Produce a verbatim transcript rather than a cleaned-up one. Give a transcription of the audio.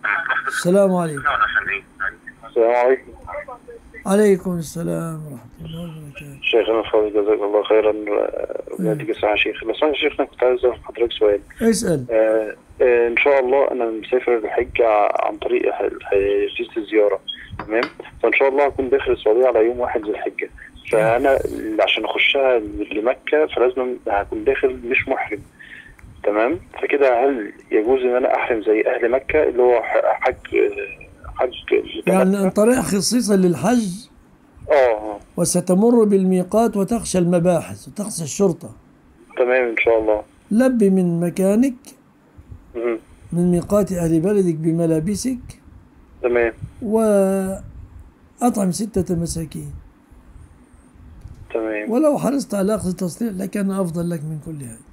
السلام عليكم. السلام عليكم. عليكم السلام ورحمة الله وبركاته. شيخنا الفاضل جزاك الله خيرا. إيه. ويديك الصحة يا شيخ. بس أنا شيخنا كنت عايز أسأل حضرتك سؤال. اسأل. آه آه إن شاء الله أنا مسافر الحج عن طريق ح- فيزة الزيارة. تمام. فإن شاء الله هكون داخل السعودية على يوم واحد ذي الحجة. فأنا عشان أخشها لمكة فلازم هكون داخل مش محرم. تمام. فكده هل يجوز إن أنا أحرم زي أهل مكة اللي هو ح- حج حج يعني متمتع؟ طريق خصيصا للحج، آه. وستمر بالميقات وتخشى المباحث وتخشى الشرطة. تمام إن شاء الله. لبي من مكانك، مهم. من ميقات أهل بلدك بملابسك، تمام. وأطعم ستة مساكين، تمام. ولو حرصت على أخذ تصريح لكان أفضل لك من كل هذا.